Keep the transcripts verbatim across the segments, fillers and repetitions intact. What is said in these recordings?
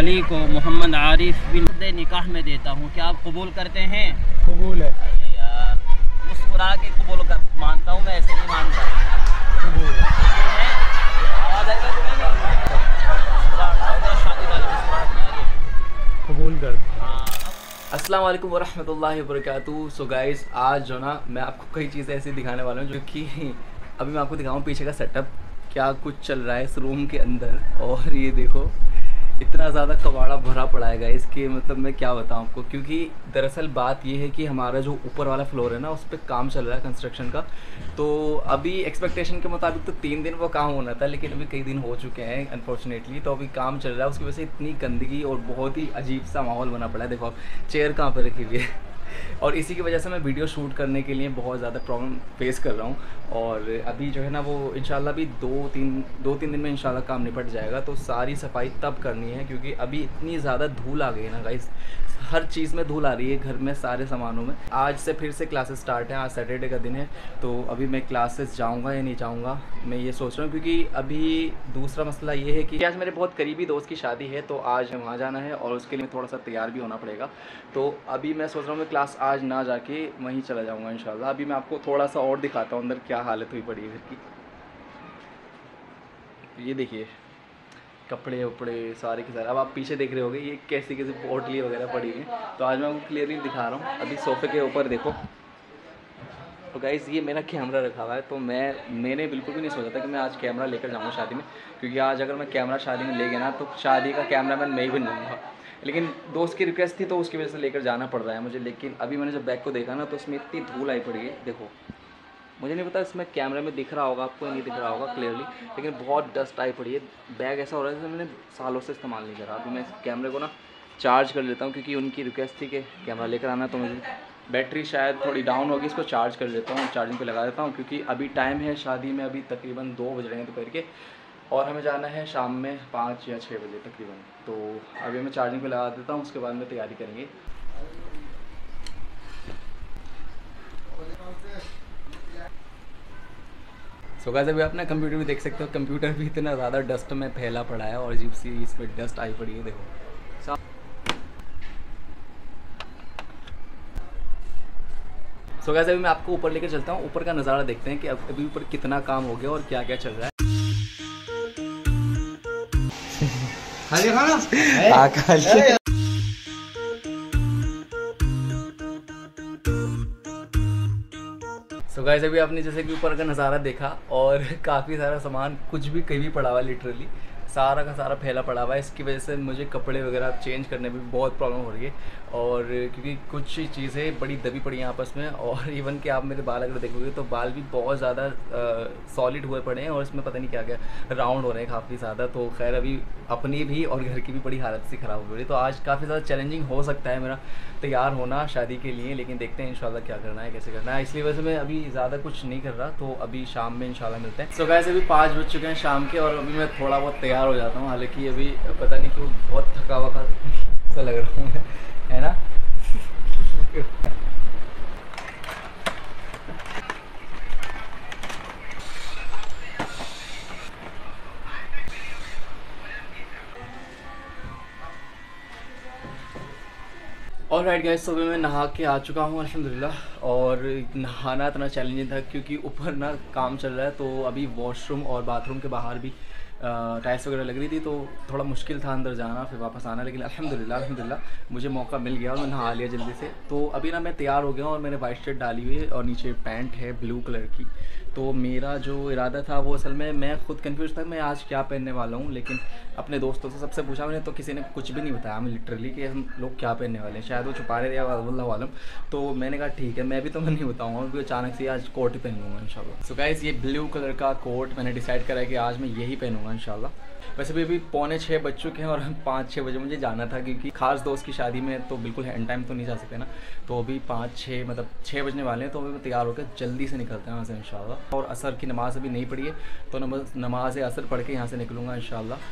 अली को मोहम्मद आरिफ बिन निकाह में देता हूँ, क्या आप कबूल करते हैं? कबूल है। अरे यार, मुस्कुरा के कबूल कर मानता हूँ मैं, ऐसे नहीं मानता। कबूल है। आवाज़ आएगा तुम्हें शादी वाली मुस्कुराहट नहीं आ रही। कबूल कर। हाँ। अस्सलाम वालेकुम वरहमतुल्लाहि वबरकातुहू। सो गाइस, आज जो ना मैं आपको कई चीज़ें ऐसी दिखाने वाला हूँ जो कि अभी मैं आपको दिखाऊँ पीछे का सेटअप, क्या कुछ चल रहा है इस रूम के अंदर। और ये देखो इतना ज़्यादा कबाड़ा भरा पड़ा है गाइस कि मतलब मैं क्या बताऊँ आपको, क्योंकि दरअसल बात ये है कि हमारा जो ऊपर वाला फ्लोर है ना, उस पर काम चल रहा है कंस्ट्रक्शन का। तो अभी एक्सपेक्टेशन के मुताबिक तो तीन दिन वो काम होना था, लेकिन अभी कई दिन हो चुके हैं अनफॉर्चुनेटली। तो अभी काम चल रहा है, उसकी वजह से इतनी गंदगी और बहुत ही अजीब सा माहौल बना पड़ा है। देखो चेयर कहाँ पर रखी हुई है और इसी की वजह से मैं वीडियो शूट करने के लिए बहुत ज़्यादा प्रॉब्लम फेस कर रहा हूँ। और अभी जो है ना वो इंशाल्लाह भी दो तीन दो तीन दिन में इंशाल्लाह काम निपट जाएगा। तो सारी सफाई तब करनी है, क्योंकि अभी इतनी ज़्यादा धूल आ गई है ना गाइस, हर चीज़ में धूल आ रही है घर में, सारे सामानों में। आज से फिर से क्लासेस स्टार्ट हैं, आज सैटरडे का दिन है। तो अभी मैं क्लासेस जाऊँगा या नहीं जाऊँगा, मैं ये सोच रहा हूँ। क्योंकि अभी दूसरा मसला ये है कि आज मेरे बहुत करीबी दोस्त की शादी है, तो आज वहाँ जाना है और उसके लिए थोड़ा सा तैयार भी होना पड़ेगा। तो अभी मैं सोच रहा हूँ मैं क्लास आज ना जाके वहीं चला जाऊँगा इंशाल्लाह। अभी मैं आपको थोड़ा सा और दिखाता हूँ अंदर क्या हालत हुई पड़ी है घर की। ये देखिए कपड़े वपड़े सारे के सारे, अब आप पीछे देख रहे होगे ये कैसी कैसी पोटली वगैरह पड़ी हुई है। तो आज मैं आपको क्लियरली दिखा रहा हूँ। अभी सोफ़े के ऊपर देखो, तो गाइज़ ये मेरा कैमरा रखा हुआ है। तो मैं मैंने बिल्कुल भी नहीं सोचा था कि मैं आज कैमरा लेकर जाऊँगा शादी में, क्योंकि आज अगर मैं कैमरा शादी में ले गया ना तो शादी का कैमरामैन मैं ही बन जाऊँगा। लेकिन दोस्त की रिक्वेस्ट थी तो उसकी वजह से लेकर जाना पड़ रहा है मुझे। लेकिन अभी मैंने जब बैग को देखा ना तो उसमें इतनी धूल आई पड़ी है। देखो मुझे नहीं पता इसमें कैमरे में दिख रहा होगा आपको, नहीं दिख रहा होगा क्लियरली, लेकिन बहुत डस्ट आई पड़ी है। बैग ऐसा हो रहा है जैसे मैंने सालों से इस्तेमाल नहीं करा। अभी मैं इस कैमरे को ना चार्ज कर लेता हूँ, क्योंकि उनकी रिक्वेस्ट थी कि कैमरा लेकर आना। तो मुझे बैटरी शायद थोड़ी डाउन होगी, इसको चार्ज कर लेता हूँ, चार्जिंग पे लगा देता हूँ। क्योंकि अभी टाइम है शादी में, अभी तकरीबन दो बज रहे हैं दोपहर के, और हमें जाना है शाम में पाँच या छः बजे तकरीबन। तो अभी मैं चार्जिंग पे लगा देता हूँ, उसके बाद में तैयारी करेंगे। सो गाइस, अभी आप ना कंप्यूटर भी देख सकते हो, कंप्यूटर भी इतना ज़्यादा डस्ट में फैला पड़ा है और अजीब सी इस पर डस्ट आई पड़ी है। देखो सो so गाइस, अभी मैं आपको ऊपर लेकर चलता हूँ, ऊपर का नज़ारा देखते हैं कि अब अभी ऊपर कितना काम हो गया और क्या क्या चल रहा है। खाली खाना हाँ, खाली। सो so गाइस, अभी आपने जैसे कि ऊपर का नज़ारा देखा और काफ़ी सारा सामान कुछ भी कहीं भी पड़ा हुआ है, लिटरली सारा का सारा फैला पड़ा हुआ है। इसकी वजह से मुझे कपड़े वगैरह चेंज करने में भी बहुत प्रॉब्लम हो रही है। और क्योंकि कुछ चीज़ें बड़ी दबी पड़ी हैं आपस में, और इवन कि आप मेरे बाल अगर देखोगे तो बाल भी बहुत ज़्यादा सॉलिड हुए पड़े हैं और इसमें पता नहीं क्या क्या राउंड हो रहे हैं काफ़ी ज़्यादा। तो खैर अभी अपनी भी और घर की भी बड़ी हालत सी ख़राब हो रही है। तो आज काफ़ी ज़्यादा चैलेंजिंग हो सकता है मेरा तैयार होना शादी के लिए, लेकिन देखते हैं इंशाल्लाह क्या करना है, कैसे करना है। इसलिए वैसे मैं अभी ज़्यादा कुछ नहीं कर रहा। तो अभी शाम में इंशाल्लाह मिलते हैं। सो गाइस, अभी पाँच बज चुके हैं शाम के और अभी मैं थोड़ा बहुत तैयार हो जाता हूँ। हालांकि अभी पता नहीं क्यों बहुत थका वका सा लग रहा हूँ मैं, है ना। और राइट गाइस, सुबह मैं नहा के आ चुका हूँ अल्हम्दुलिल्लाह। और नहाना इतना चैलेंजिंग था क्योंकि ऊपर ना काम चल रहा है। तो अभी वॉशरूम और बाथरूम के बाहर भी टाइल्स वगैरह लग रही थी, तो थोड़ा मुश्किल था अंदर जाना फिर वापस आना। लेकिन अल्हम्दुलिल्लाह अल्हम्दुलिल्लाह मुझे मौका मिल गया और मैं नहा लिया जल्दी से। तो अभी ना मैं तैयार हो गया हूँ और मैंने वाइट शर्ट डाली हुई है और नीचे पैंट है ब्लू कलर की। तो मेरा जो इरादा था वो असल में मैं खुद कंफ्यूज था मैं आज क्या पहनने वाला हूँ। लेकिन अपने दोस्तों से सबसे पूछा मैंने, तो किसी ने कुछ भी नहीं बताया हमें लिटरली कि हम लोग क्या पहनने वाले हैं। शायद वो छुपा रहे थे या अल्लाह आलम। तो मैंने कहा ठीक है, मैं भी तो मैं नहीं बताऊँगा, क्योंकि अचानक से आज कोट ही पहन लूँगा इंशाल्लाह। सो गाइस, ये ब्लू कलर का कोट मैंने डिसाइड करा है कि आज मैं यही पहनूंगा इंशाल्लाह। वैसे भी अभी पौने छः बज चुके हैं और पाँच छः बजे मुझे जाना था, क्योंकि खास दोस्त की शादी में तो बिल्कुल एंड टाइम तो नहीं जा सकते ना। तो अभी पाँच छः मतलब छः बजने वाले हैं। तो अभी तैयार होकर जल्दी से निकलते हैं यहाँ से इंशाल्लाह। और असर की नमाज़ अभी नहीं पढ़ी है, तो नमाज नमाज असर पढ़ के यहाँ से निकलूँगा इंशाल्लाह।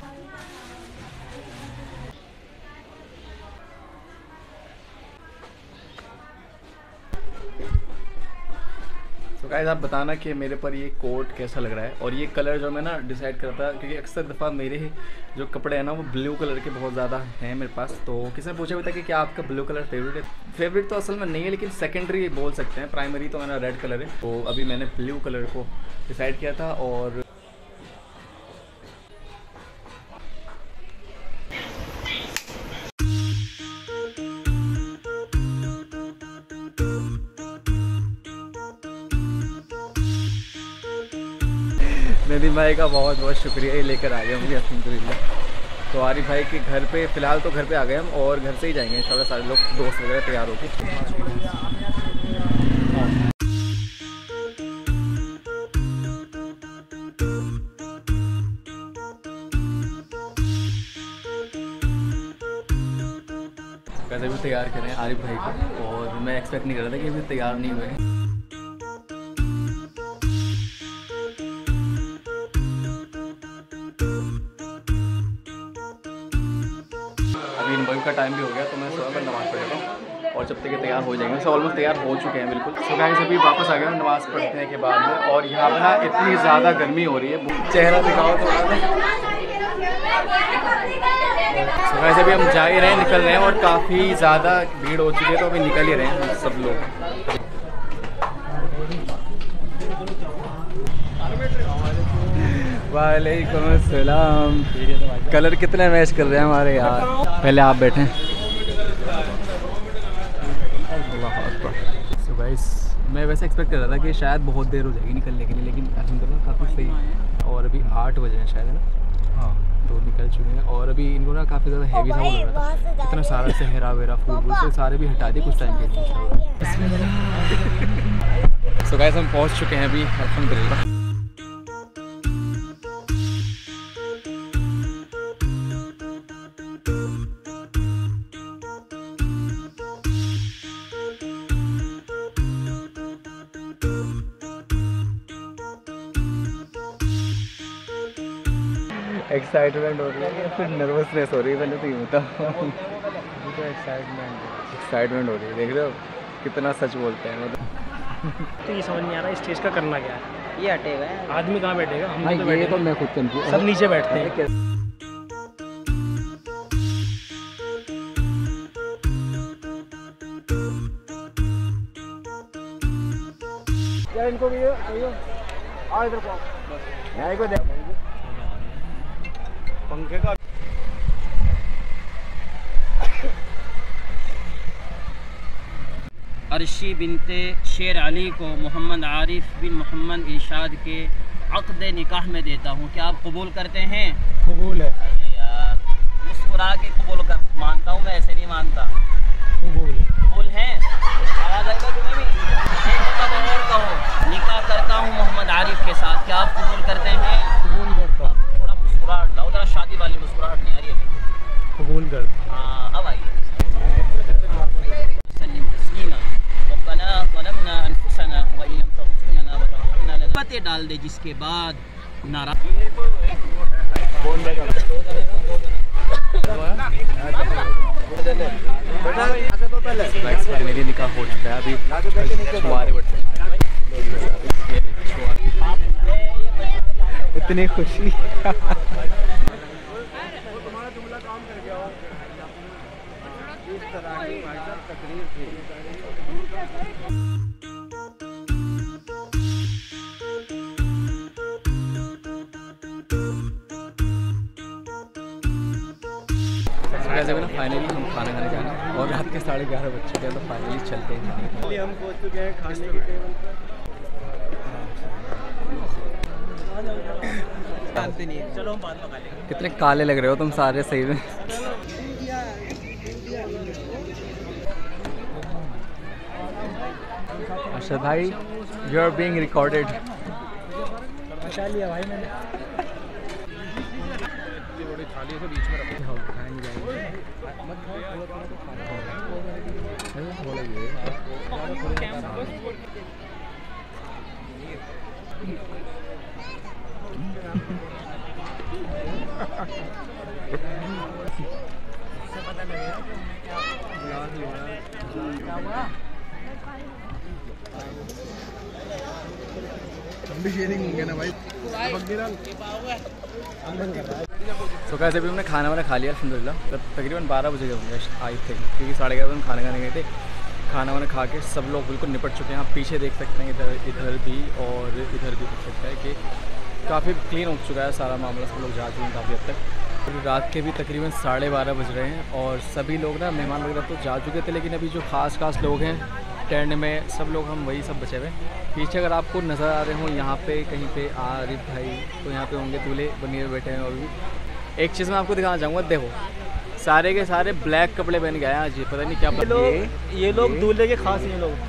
गाइस आप बताना कि मेरे पर ये कोट कैसा लग रहा है। और ये कलर जो मैं ना डिसाइड करता, क्योंकि अक्सर दफ़ा मेरे जो कपड़े हैं ना वो ब्लू कलर के बहुत ज़्यादा हैं मेरे पास। तो किसी ने पूछा भी था कि क्या आपका ब्लू कलर फेवरेट है। फेवरेट तो असल में नहीं है, लेकिन सेकेंडरी बोल सकते हैं। प्राइमरी तो मेरा रेड कलर है। तो अभी मैंने ब्लू कलर को डिसाइड किया था। और नदीम भाई का बहुत बहुत शुक्रिया, ये लेकर आ गया मुझे अल्हम्दुलिल्लाह। तो आरिफ भाई के घर पे फ़िलहाल तो घर पे आ गए हम, और घर से ही जाएंगे इंशाल्लाह सारे लोग दोस्त वगैरह तैयार होके। वैसे भी तैयार करें आरिफ भाई को, और मैं एक्सपेक्ट नहीं कर रहा था कि अभी तैयार नहीं हुए। मगरिब का टाइम भी हो गया, तो मैं सुबह पर नमाज़ पढ़ लेता हूँ, और जब तक ये तैयार हो जाएंगे। वैसे ऑलमोस्ट तैयार हो चुके हैं बिल्कुल। तो गाइस अभी वापस आ गए हम नमाज़ पढ़ने के बाद में, और यहाँ पर ना इतनी ज़्यादा गर्मी हो रही है, चेहरा दिखाओ थोड़ा सा। तो गाइस अभी हम जा ही रहे हैं, निकल रहे हैं, और काफ़ी ज़्यादा भीड़ हो चुकी है, तो अभी निकल ही रहे हैं सब लोग। वालेकुम अस्सलाम। कलर कितने मैच कर रहे हैं हमारे यार। पहले आप बैठें। सो गाइस मैं वैसे एक्सपेक्ट कर रहा था कि शायद बहुत देर हो जाएगी निकलने के लिए, लेकिन अल्हम्दुलिल्लाह काफ़ी सही। और अभी आठ बजे हैं शायद, है ना? हाँ, दो निकल चुके हैं। और अभी इनको ना काफ़ी ज़्यादा हैवी सा हो रहा था, इतना सारा सहरा वेरा फूल वूल से सारे भी हटा दिए कुछ टाइम के लिए। सो गाइस हम पहुँच चुके हैं अभी अल्हम्दुलिल्लाह। एक्साइटमेंट हो रही है या फिर नर्वसनेस हो रही है, पहले तो ये बताओ। तो एक्साइटमेंट एक्साइटमेंट हो रही है, देख रहे हो कितना सच बोलते हैं मतलब। तो ये समझ नहीं आ रहा इस चीज़ का करना क्या है। ये हटेगा, आदमी कहाँ बैठेगा? हम हाँ, तो ये बैठे तो मैं खुद कंफ्यूज, सब नीचे बैठते हैं। यार इनको भी आ इधर को, यहाँ को देख पंखे का। अर्शी बिनते शेर अली को मोहम्मद आरिफ बिन मोहम्मद इरशाद के अक़्द निकाह में देता हूँ। क्या आप कबूल करते हैं? कबूल है यार, मुस्कुरा के कबूल कर मानता हूँ मैं, ऐसे नहीं मानता। कबूल है कबूल है? आवाज़ आएगा तुम्हें भी? और कहो, निकाह करता हूँ मोहम्मद आरिफ के साथ। क्या आप कबूल करते हैं? कबूल करता हूँ। थोड़ा मुस्कुराहट लाओ, जरा शादी वाली मुस्कुराहट नहीं आ रही है। कबूल करता। हाँ अब आइए। डाल दे जिसके बाद नारा मेरी निकाह हो चुका है अभी। इतनी खुशी। वैसे भी ना फाइनली हम खाना खाने जाना, और रात के साढ़े ग्यारह बज चुके हैं, तो फाइनली चलते हैं। हम पहुंच चुके हैं खाने की टेबल पर। नहीं है, चलो हम बाद में खा लेंगे। कितने काले लग रहे हो तुम सारे सही में। अच्छा भाई, यू आर बीइंग रिकॉर्डेड। बचा लिया भाई मैंने। बड़ी थाली से बीच में रखो, खाएंगे जाएंगे मत खाओ, थोड़ा ये पता लगेगा कि मैं क्या हम भी शेयरिंग होंगे ना भाई। तो कैसे भी हमने खाना वाना खा लिया अल्हम्दुलिल्लाह। तकरीबन बारह बजे गए होंगे आई थिंक, क्योंकि साढ़े ग्यारह बजे खाना खाने गए थे। खाना वाना खा के सब लोग बिल्कुल निपट चुके हैं। आप पीछे देख सकते हैं, इधर इधर भी और इधर भी देख सकते हैं कि काफ़ी क्लीन हो चुका है सारा मामला। सब लोग जा चुके हैं काफ़ी हद तक। तो रात के भी तकरीबन साढ़े बारह बज रहे हैं और सभी लोग ना मेहमान वगैरह तो जा चुके थे, लेकिन अभी जो खास खास लोग हैं टेंट में सब लोग हम वही सब बचे हुए। पीछे अगर आपको नज़र आ रहे हो यहाँ पे कहीं पे आरिफ भाई, तो यहाँ पे होंगे दूल्हे बनिए बैठे हैं। और भी एक चीज़ मैं आपको दिखाना चाहूँगा, देखो सारे के सारे ब्लैक कपड़े पहन गए हैं आज। ये पता नहीं क्या ये लोग ये लोग दूल्हे के खास हैं लोग।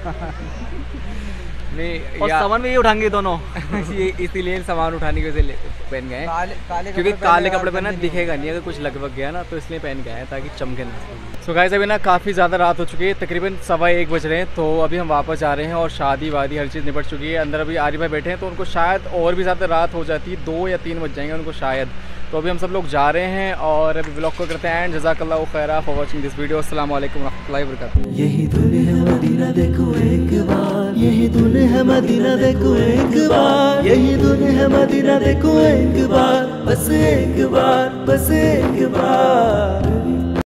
नहीं और सामान भी ये उठाएंगे दोनों। ये इसीलिए सामान उठाने की वजह से पहन गए हैं, क्योंकि काले कपड़े पहना दिखेगा नहीं अगर कुछ लग वग गया ना, तो इसलिए पहन गए हैं ताकि चमके ना। सो गाइस अभी ना काफ़ी ज़्यादा रात हो चुकी है, तकरीबन सवा एक बज रहे हैं। तो अभी हम वापस जा रहे हैं और शादी वादी हर चीज़ निपट चुकी है। अंदर अभी आरिफ भाई बैठे हैं, तो उनको शायद और भी ज़्यादा रात हो जाती है, दो या तीन बज जाएंगे उनको शायद। तो अभी हम सब लोग जा रहे हैं और अभी व्लॉग को करते हैं एंड जज़ाकल्लाहु खैरा फॉर वाचिंग दिस वीडियो। अस्सलाम वालेकुम रहमतुल्लाहि व बरकातुहू। यही दुल्हन मदीना देखो एक बार, यही दुल्हन मदीना देखो एक बार, यही दुल्हन मदीना देखो एक बार, बस एक बार, बस एक बार।